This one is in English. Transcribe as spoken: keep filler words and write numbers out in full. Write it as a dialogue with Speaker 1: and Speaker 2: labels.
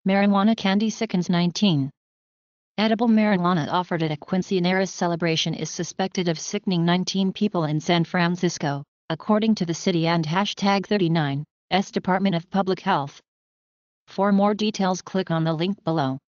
Speaker 1: Marijuana candy sickens nineteen. Edible marijuana offered at a quinceañera celebration is suspected of sickening nineteen people in San Francisco, according to the city and hashtag thirty-nine's Department of Public Health. For more details, click on the link below.